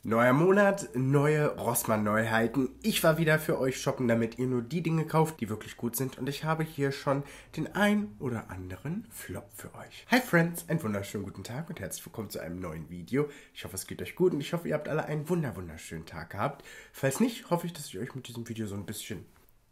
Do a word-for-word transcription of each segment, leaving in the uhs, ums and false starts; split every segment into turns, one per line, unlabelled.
Neuer Monat, neue Rossmann-Neuheiten. Ich war wieder für euch shoppen, damit ihr nur die Dinge kauft, die wirklich gut sind. Und ich habe hier schon den ein oder anderen Flop für euch. Hi Friends, einen wunderschönen guten Tag und herzlich willkommen zu einem neuen Video. Ich hoffe, es geht euch gut und ich hoffe, ihr habt alle einen wunder wunderschönen Tag gehabt. Falls nicht, hoffe ich, dass ich euch mit diesem Video so ein bisschen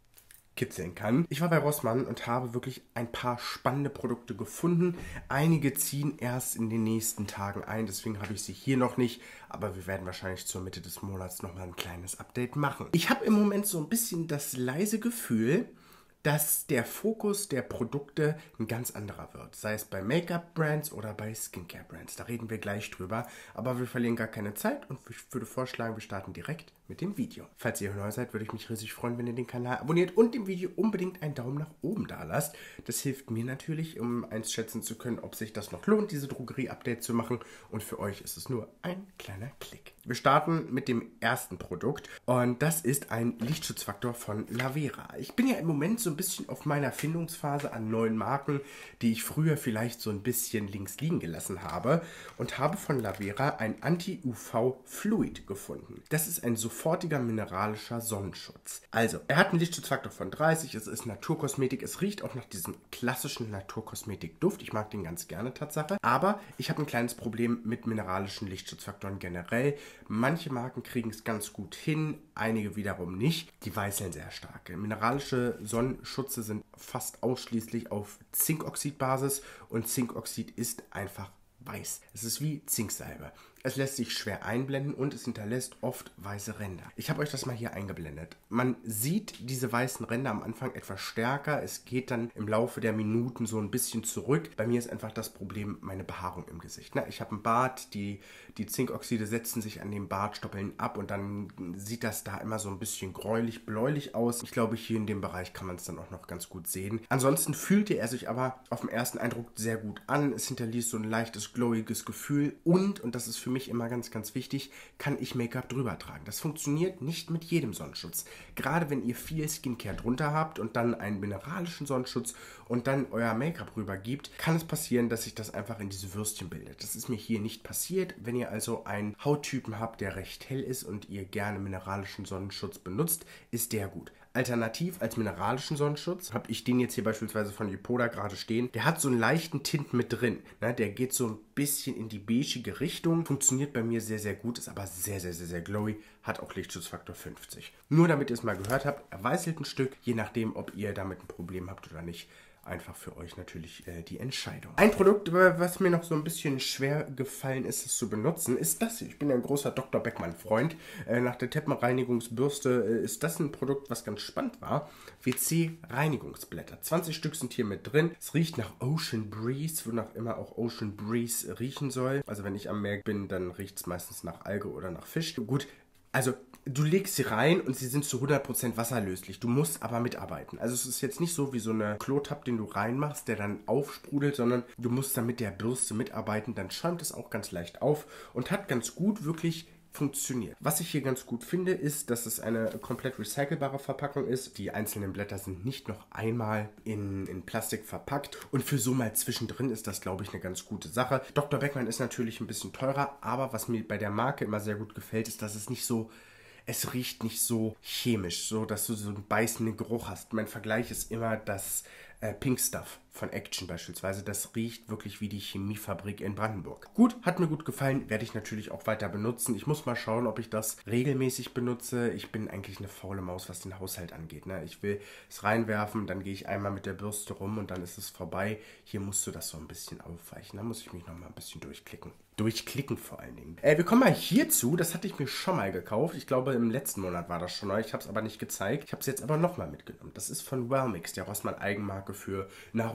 kitzeln kann. Ich war bei Rossmann und habe wirklich ein paar spannende Produkte gefunden. Einige ziehen erst in den nächsten Tagen ein, deswegen habe ich sie hier noch nicht, aber wir werden wahrscheinlich zur Mitte des Monats nochmal ein kleines Update machen. Ich habe im Moment so ein bisschen das leise Gefühl, dass der Fokus der Produkte ein ganz anderer wird. Sei es bei Make-up-Brands oder bei Skincare-Brands. Da reden wir gleich drüber. Aber wir verlieren gar keine Zeit und ich würde vorschlagen, wir starten direkt mit dem Video. Falls ihr neu seid, würde ich mich riesig freuen, wenn ihr den Kanal abonniert und dem Video unbedingt einen Daumen nach oben da lasst. Das hilft mir natürlich, um einschätzen zu können, ob sich das noch lohnt, diese Drogerie-Update zu machen. Und für euch ist es nur ein kleiner Klick. Wir starten mit dem ersten Produkt und das ist ein Lichtschutzfaktor von Lavera. Ich bin ja im Moment so ein bisschen auf meiner Findungsphase an neuen Marken, die ich früher vielleicht so ein bisschen links liegen gelassen habe und habe von Lavera ein Anti-U V-Fluid gefunden. Das ist ein sofortiger mineralischer Sonnenschutz. Also, er hat einen Lichtschutzfaktor von dreißig, es ist Naturkosmetik, es riecht auch nach diesem klassischen Naturkosmetik-Duft. Ich mag den ganz gerne, Tatsache. Aber ich habe ein kleines Problem mit mineralischen Lichtschutzfaktoren generell. Manche Marken kriegen es ganz gut hin, einige wiederum nicht. Die weißeln sehr stark. Mineralische Sonnenschutze sind fast ausschließlich auf Zinkoxidbasis und Zinkoxid ist einfach weiß. Es ist wie Zinksalbe. Es lässt sich schwer einblenden und es hinterlässt oft weiße Ränder. Ich habe euch das mal hier eingeblendet. Man sieht diese weißen Ränder am Anfang etwas stärker. Es geht dann im Laufe der Minuten so ein bisschen zurück. Bei mir ist einfach das Problem meine Behaarung im Gesicht. Ich habe einen Bart, die, die Zinkoxide setzen sich an den Bartstoppeln ab und dann sieht das da immer so ein bisschen gräulich, bläulich aus. Ich glaube, hier in dem Bereich kann man es dann auch noch ganz gut sehen. Ansonsten fühlte er sich aber auf den ersten Eindruck sehr gut an. Es hinterließ so ein leichtes, glowiges Gefühl und, und das ist für mich immer ganz, ganz wichtig, kann ich Make-up drüber tragen. Das funktioniert nicht mit jedem Sonnenschutz. Gerade wenn ihr viel Skincare drunter habt und dann einen mineralischen Sonnenschutz und dann euer Make-up rüber gibt, kann es passieren, dass sich das einfach in diese Würstchen bildet. Das ist mir hier nicht passiert. Wenn ihr also einen Hauttypen habt, der recht hell ist und ihr gerne mineralischen Sonnenschutz benutzt, ist der gut. Alternativ als mineralischen Sonnenschutz habe ich den jetzt hier beispielsweise von Yepoda gerade stehen. Der hat so einen leichten Tint mit drin. Ne? Der geht so ein bisschen in die beigige Richtung. Funktioniert bei mir sehr, sehr gut. Ist aber sehr, sehr, sehr, sehr glowy. Hat auch Lichtschutzfaktor fünfzig. Nur damit ihr es mal gehört habt, er weißelt ein Stück. Je nachdem, ob ihr damit ein Problem habt oder nicht. Einfach für euch natürlich äh, die Entscheidung. Ein Produkt, was mir noch so ein bisschen schwer gefallen ist, es zu benutzen, ist das hier. Ich bin ja ein großer Doktor Beckmann-Freund. Äh, nach der Teppenreinigungsbürste äh, ist das ein Produkt, was ganz spannend war. W C-Reinigungsblätter. zwanzig Stück sind hier mit drin. Es riecht nach Ocean Breeze, wonach immer auch Ocean Breeze riechen soll. Also wenn ich am Meer bin, dann riecht es meistens nach Alge oder nach Fisch. Gut, also du legst sie rein und sie sind zu hundert Prozent wasserlöslich. Du musst aber mitarbeiten. Also es ist jetzt nicht so wie so eine Klotab, den du reinmachst, der dann aufsprudelt, sondern du musst dann mit der Bürste mitarbeiten. Dann schäumt es auch ganz leicht auf und hat ganz gut wirklich funktioniert. Was ich hier ganz gut finde, ist, dass es eine komplett recycelbare Verpackung ist. Die einzelnen Blätter sind nicht noch einmal in, in Plastik verpackt und für so mal zwischendrin ist das, glaube ich, eine ganz gute Sache. Doktor Beckmann ist natürlich ein bisschen teurer, aber was mir bei der Marke immer sehr gut gefällt, ist, dass es nicht so Es riecht nicht so chemisch, so dass du so einen beißenden Geruch hast. Mein Vergleich ist immer das äh, Pink Stuff von Action beispielsweise. Das riecht wirklich wie die Chemiefabrik in Brandenburg. Gut, hat mir gut gefallen, werde ich natürlich auch weiter benutzen. Ich muss mal schauen, ob ich das regelmäßig benutze. Ich bin eigentlich eine faule Maus, was den Haushalt angeht. Ne? Ich will es reinwerfen, dann gehe ich einmal mit der Bürste rum und dann ist es vorbei. Hier musst du das so ein bisschen aufweichen. Da muss ich mich noch mal ein bisschen durchklicken. Durchklicken vor allen Dingen. Äh, wir kommen mal hierzu. Das hatte ich mir schon mal gekauft. Ich glaube, im letzten Monat war das schon neu. Ich habe es aber nicht gezeigt. Ich habe es jetzt aber nochmal mitgenommen. Das ist von Wellmix, der Rossmann Eigenmarke für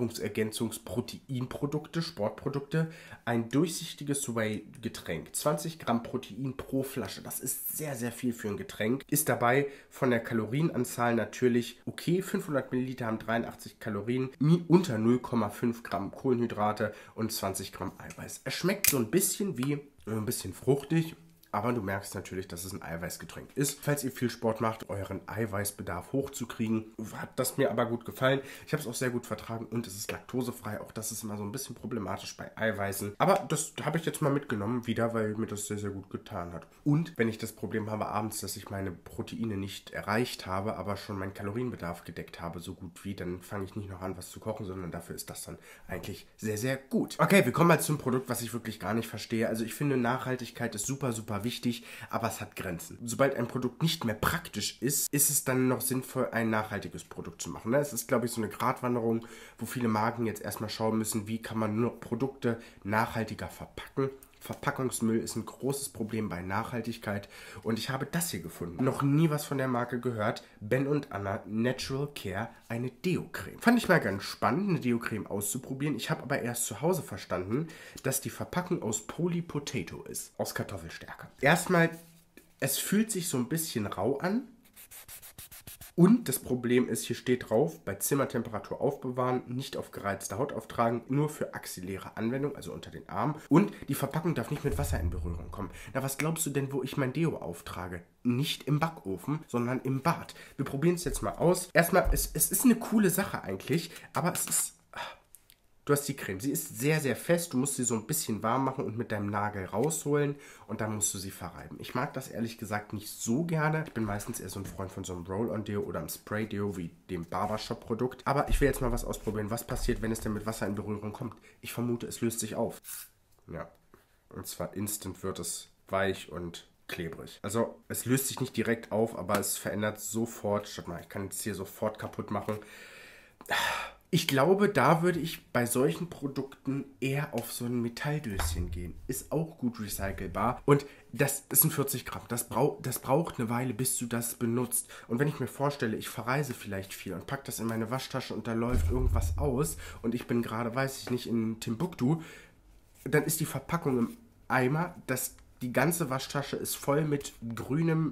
Nahrungsergänzungsproteinprodukte, Sportprodukte. Ein durchsichtiges Whey-Getränk. zwanzig Gramm Protein pro Flasche. Das ist sehr, sehr viel für ein Getränk. Ist dabei von der Kalorienanzahl natürlich okay. fünfhundert Milliliter haben dreiundachtzig Kalorien, unter null Komma fünf Gramm Kohlenhydrate und zwanzig Gramm Eiweiß. Es schmeckt so ein bisschen wie, ein bisschen fruchtig, Aber du merkst natürlich, dass es ein Eiweißgetränk ist. Falls ihr viel Sport macht, euren Eiweißbedarf hochzukriegen, hat das mir aber gut gefallen. Ich habe es auch sehr gut vertragen und es ist laktosefrei. Auch das ist immer so ein bisschen problematisch bei Eiweißen. Aber das habe ich jetzt mal mitgenommen wieder, weil mir das sehr, sehr gut getan hat. Und wenn ich das Problem habe abends, dass ich meine Proteine nicht erreicht habe, aber schon meinen Kalorienbedarf gedeckt habe, so gut wie, dann fange ich nicht noch an, was zu kochen, sondern dafür ist das dann eigentlich sehr, sehr gut. Okay, wir kommen mal zum Produkt, was ich wirklich gar nicht verstehe. Also ich finde, Nachhaltigkeit ist super, super wichtig, aber es hat Grenzen. Sobald ein Produkt nicht mehr praktisch ist, ist es dann noch sinnvoll, ein nachhaltiges Produkt zu machen. Es ist, glaube ich, so eine Gratwanderung, wo viele Marken jetzt erstmal schauen müssen, wie kann man nur Produkte nachhaltiger verpacken. Verpackungsmüll ist ein großes Problem bei Nachhaltigkeit und ich habe das hier gefunden. Noch nie was von der Marke gehört. Ben und Anna Natural Care, eine Deo-Creme. Fand ich mal ganz spannend, eine Deo-Creme auszuprobieren. Ich habe aber erst zu Hause verstanden, dass die Verpackung aus Poly-Potato ist, aus Kartoffelstärke. Erstmal, es fühlt sich so ein bisschen rau an. Und das Problem ist, hier steht drauf, bei Zimmertemperatur aufbewahren, nicht auf gereizte Haut auftragen, nur für axilläre Anwendung, also unter den Armen. Und die Verpackung darf nicht mit Wasser in Berührung kommen. Na, was glaubst du denn, wo ich mein Deo auftrage? Nicht im Backofen, sondern im Bad. Wir probieren es jetzt mal aus. Erstmal, es, es ist eine coole Sache eigentlich, aber es ist... Du hast die Creme. Sie ist sehr, sehr fest. Du musst sie so ein bisschen warm machen und mit deinem Nagel rausholen und dann musst du sie verreiben. Ich mag das ehrlich gesagt nicht so gerne. Ich bin meistens eher so ein Freund von so einem Roll-On-Deo oder einem Spray-Deo wie dem Barbershop-Produkt. Aber ich will jetzt mal was ausprobieren. Was passiert, wenn es denn mit Wasser in Berührung kommt? Ich vermute, es löst sich auf. Ja, und zwar instant wird es weich und klebrig. Also es löst sich nicht direkt auf, aber es verändert sofort. Schaut mal, ich kann es hier sofort kaputt machen. Ich glaube, da würde ich bei solchen Produkten eher auf so ein Metalldöschen gehen. Ist auch gut recycelbar. Und das sind vierzig Gramm. Das, brau das braucht eine Weile, bis du das benutzt. Und wenn ich mir vorstelle, ich verreise vielleicht viel und packe das in meine Waschtasche und da läuft irgendwas aus und ich bin gerade, weiß ich nicht, in Timbuktu, dann ist die Verpackung im Eimer. Das, die ganze Waschtasche ist voll mit grünem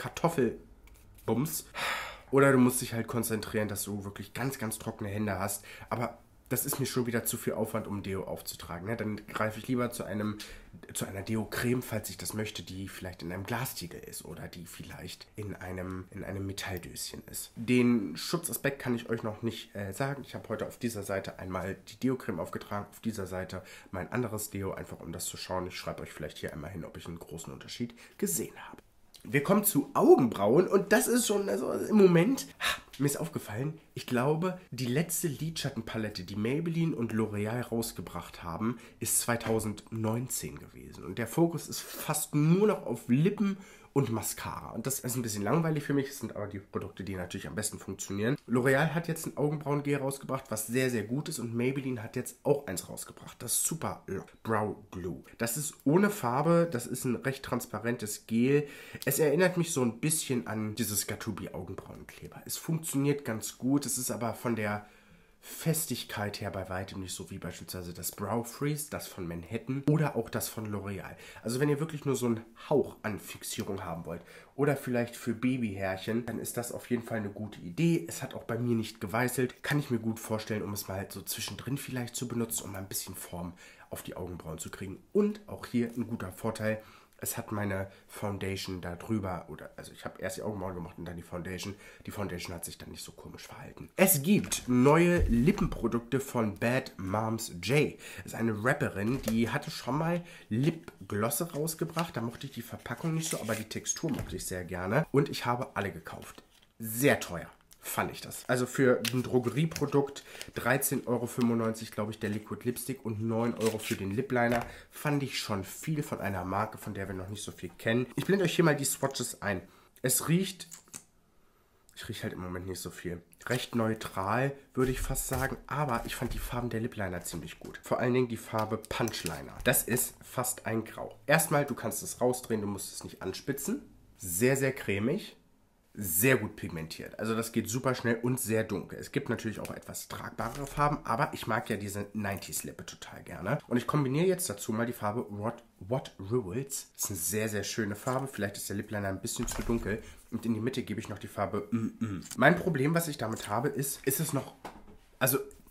Kartoffelbums. Oder du musst dich halt konzentrieren, dass du wirklich ganz, ganz trockene Hände hast. Aber das ist mir schon wieder zu viel Aufwand, um Deo aufzutragen. Ne? Dann greife ich lieber zu, einem, zu einer Deo-Creme, falls ich das möchte, die vielleicht in einem Glastiegel ist oder die vielleicht in einem, in einem Metalldöschen ist. Den Schutzaspekt kann ich euch noch nicht äh, sagen. Ich habe heute auf dieser Seite einmal die Deo-Creme aufgetragen, auf dieser Seite mein anderes Deo, einfach um das zu schauen. Ich schreibe euch vielleicht hier einmal hin, ob ich einen großen Unterschied gesehen habe. Wir kommen zu Augenbrauen und das ist schon, also im Moment, mir ist aufgefallen, ich glaube, die letzte Lidschattenpalette, die Maybelline und L'Oreal rausgebracht haben, ist zweitausendneunzehn gewesen. Und der Fokus ist fast nur noch auf Lippen und Mascara. Und das ist ein bisschen langweilig für mich, das sind aber die Produkte, die natürlich am besten funktionieren. L'Oreal hat jetzt ein Augenbrauengel rausgebracht, was sehr, sehr gut ist. Und Maybelline hat jetzt auch eins rausgebracht, das Super Brow Glue. Das ist ohne Farbe, das ist ein recht transparentes Gel. Es erinnert mich so ein bisschen an dieses Gatoubi Augenbrauenkleber. Es funktioniert ganz gut, es ist aber von der Festigkeit her bei weitem nicht so wie beispielsweise das Brow Freeze, das von Manhattan oder auch das von L'Oreal. Also wenn ihr wirklich nur so einen Hauch an Fixierung haben wollt oder vielleicht für Babyhärchen, dann ist das auf jeden Fall eine gute Idee. Es hat auch bei mir nicht geweißelt. Kann ich mir gut vorstellen, um es mal halt so zwischendrin vielleicht zu benutzen, um mal ein bisschen Form auf die Augenbrauen zu kriegen. Und auch hier ein guter Vorteil, es hat meine Foundation da drüber, oder also ich habe erst die Augenbrauen gemacht und dann die Foundation. Die Foundation hat sich dann nicht so komisch verhalten. Es gibt neue Lippenprodukte von Bad Moms J. Das ist eine Rapperin, die hatte schon mal Lipglosse rausgebracht. Da mochte ich die Verpackung nicht so, aber die Textur mochte ich sehr gerne. Und ich habe alle gekauft. Sehr teuer fand ich das. Also für ein Drogerieprodukt dreizehn Euro fünfundneunzig, glaube ich, der Liquid Lipstick und neun Euro für den Lip Liner. Fand ich schon viel von einer Marke, von der wir noch nicht so viel kennen. Ich blende euch hier mal die Swatches ein. Es riecht, ich rieche halt im Moment nicht so viel, recht neutral, würde ich fast sagen. Aber ich fand die Farben der Lip Liner ziemlich gut. Vor allen Dingen die Farbe Punch Liner. Das ist fast ein Grau. Erstmal, du kannst es rausdrehen, du musst es nicht anspitzen. Sehr, sehr cremig. Sehr gut pigmentiert. Also das geht super schnell und sehr dunkel. Es gibt natürlich auch etwas tragbare Farben, aber ich mag ja diese neunziger-Lippe total gerne. Und ich kombiniere jetzt dazu mal die Farbe What, What Rules. Das ist eine sehr, sehr schöne Farbe. Vielleicht ist der Lip Liner ein bisschen zu dunkel. Und in die Mitte gebe ich noch die Farbe mm -mm. Mein Problem, was ich damit habe, ist, ist es noch... Also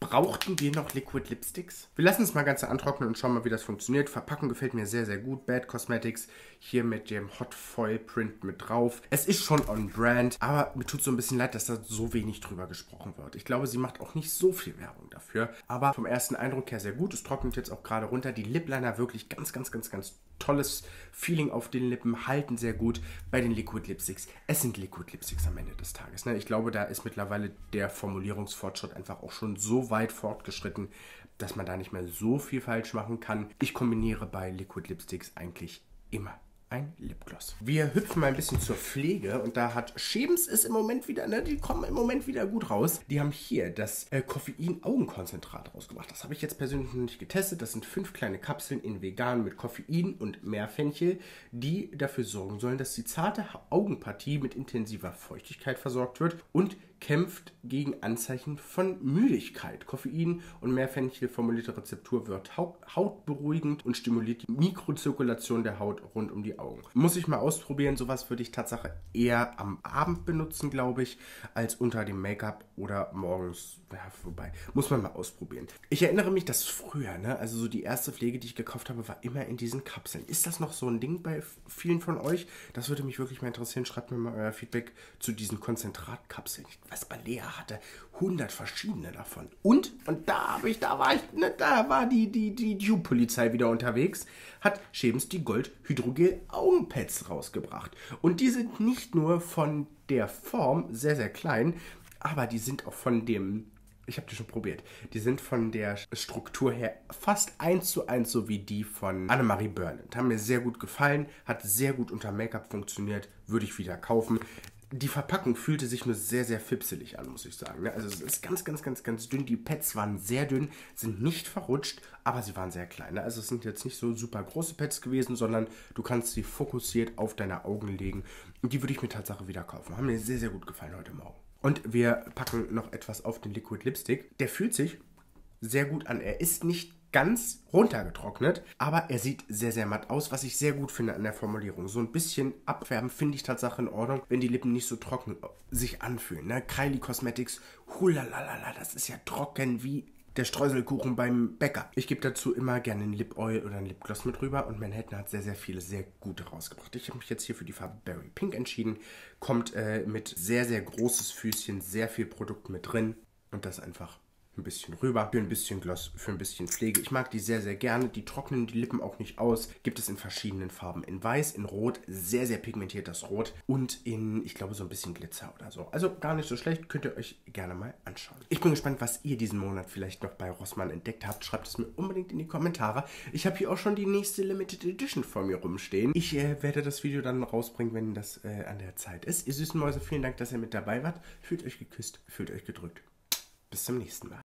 Brauchten wir noch Liquid Lipsticks? Wir lassen es mal ganz antrocknen und schauen mal, wie das funktioniert. Verpackung gefällt mir sehr, sehr gut. Bad Cosmetics hier mit dem Hot Foil Print mit drauf. Es ist schon on brand, aber mir tut so ein bisschen leid, dass da so wenig drüber gesprochen wird. Ich glaube, sie macht auch nicht so viel Werbung dafür, aber vom ersten Eindruck her sehr gut. Es trocknet jetzt auch gerade runter. Die Lip Liner wirklich ganz, ganz, ganz, ganz tolles Feeling auf den Lippen, halten sehr gut bei den Liquid Lipsticks. Es sind Liquid Lipsticks am Ende des Tages. Ne? Ich glaube, da ist mittlerweile der Formulierungsfortschritt einfach auch schon so weit fortgeschritten, dass man da nicht mehr so viel falsch machen kann. Ich kombiniere bei Liquid Lipsticks eigentlich immer ein Lipgloss. Wir hüpfen mal ein bisschen zur Pflege und da hat Schebens es im Moment wieder, ne, die kommen im Moment wieder gut raus. Die haben hier das äh, Koffein-Augenkonzentrat rausgebracht. Das habe ich jetzt persönlich noch nicht getestet. Das sind fünf kleine Kapseln in vegan mit Koffein und Meerfenchel, die dafür sorgen sollen, dass die zarte Augenpartie mit intensiver Feuchtigkeit versorgt wird und kämpft gegen Anzeichen von Müdigkeit. Koffein und Meerfenchel formulierte Rezeptur wirkt hautberuhigend und stimuliert die Mikrozirkulation der Haut rund um die Augen. Muss ich mal ausprobieren. Sowas würde ich tatsächlich eher am Abend benutzen, glaube ich, als unter dem Make-up oder morgens. Ja, vorbei. Muss man mal ausprobieren. Ich erinnere mich, dass früher, ne, also so die erste Pflege, die ich gekauft habe, war immer in diesen Kapseln. Ist das noch so ein Ding bei vielen von euch? Das würde mich wirklich mal interessieren. Schreibt mir mal euer Feedback zu diesen Konzentratkapseln. Ich weiß, bei Lea hatte hundert verschiedene davon. Und, und da habe ich, da war ich, ne, da war die, die, die Dupe-Polizei wieder unterwegs, hat Schebens die Gold-Hydrogel-Augenpads rausgebracht. Und die sind nicht nur von der Form sehr, sehr klein, aber die sind auch von dem, ich habe die schon probiert, die sind von der Struktur her fast eins zu eins so wie die von Annemarie Burnett. Haben mir sehr gut gefallen, hat sehr gut unter Make-up funktioniert, würde ich wieder kaufen. Die Verpackung fühlte sich nur sehr, sehr fipselig an, muss ich sagen. Also es ist ganz, ganz, ganz, ganz dünn. Die Pads waren sehr dünn, sind nicht verrutscht, aber sie waren sehr klein. Also es sind jetzt nicht so super große Pads gewesen, sondern du kannst sie fokussiert auf deine Augen legen. Und die würde ich mir tatsächlich wieder kaufen. Haben mir sehr, sehr gut gefallen heute Morgen. Und wir packen noch etwas auf den Liquid Lipstick. Der fühlt sich sehr gut an. Er ist nicht ganz runtergetrocknet, aber er sieht sehr, sehr matt aus, was ich sehr gut finde an der Formulierung. So ein bisschen abfärben finde ich tatsächlich in Ordnung, wenn die Lippen nicht so trocken sich anfühlen. Ne? Kylie Cosmetics, hulalala, das ist ja trocken wie der Streuselkuchen beim Bäcker. Ich gebe dazu immer gerne ein Lip Oil oder ein Lipgloss mit rüber und Manhattan hat sehr, sehr viele sehr gute rausgebracht. Ich habe mich jetzt hier für die Farbe Berry Pink entschieden. Kommt äh, mit sehr, sehr großes Füßchen, sehr viel Produkt mit drin und das einfach ein bisschen rüber, für ein bisschen Gloss, für ein bisschen Pflege. Ich mag die sehr, sehr gerne. Die trocknen die Lippen auch nicht aus. Gibt es in verschiedenen Farben. In Weiß, in Rot, sehr, sehr pigmentiert das Rot und in, ich glaube, so ein bisschen Glitzer oder so. Also gar nicht so schlecht. Könnt ihr euch gerne mal anschauen. Ich bin gespannt, was ihr diesen Monat vielleicht noch bei Rossmann entdeckt habt. Schreibt es mir unbedingt in die Kommentare. Ich habe hier auch schon die nächste Limited Edition vor mir rumstehen. Ich äh, werde das Video dann rausbringen, wenn das äh, an der Zeit ist. Ihr süßen Mäuse, vielen Dank, dass ihr mit dabei wart. Fühlt euch geküsst, fühlt euch gedrückt. Bis zum nächsten Mal.